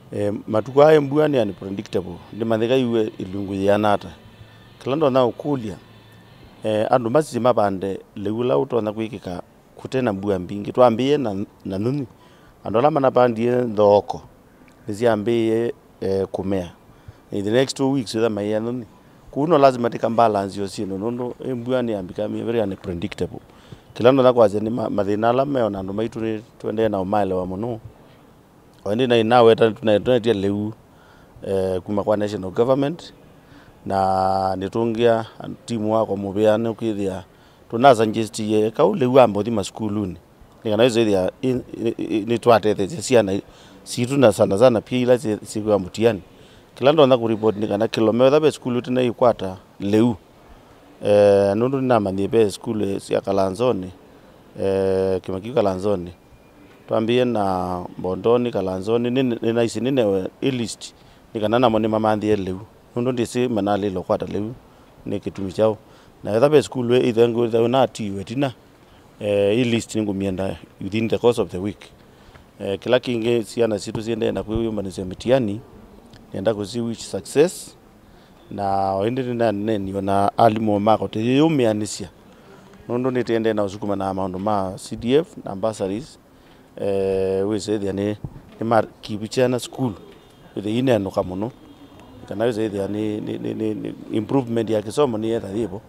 matuko aya mbua ni unpredictable ndi mathika iwe ilungu yanata kilando na ukulia andu masima bande leula utona kwikika kutena mbua mbingi twambie na nuni andu ala mana bandie thoko niziambie kumea in the next 2 weeks with my nuni kuno lazima tika balance yo sino nondo mbua ni become very unpredictable kilando na kwaje ni mathina ala meona andu maitu twende na umale wa muno wende na inawe tunatia leu kuma kwa national government na nitungia timu wako mubeane ukithia tunaza ngestie ka leu ambo thi maskuluni nikana hizo ithia ni twatete SYANA situ na sana pia ila siku ya mutiani kilando na ku report nikana kilomita be skulu tena ikwata leu nundu na mani be skulu sia Kalanzoni kimaki Kalanzoni twambie na Bondoni Kalanzoni nina isi nine list nikana na moni mamandi leu nundu ndisi manali lo kwata leu ni kitumi chao na ethabe skulu ithengu na tiwe tina list ningumienda within the course of the week kila kinge SYANA situ siende na kuyumbanisa mitiani nenda kuzi which success na wende na neni na alimo mako te yumianisia nondo nitende na usukuma na maundu ma CDF na bursaries we say ni mar kibichana school ile ine no kamuno kana we say ni improvement ya kisomo ni eta hibo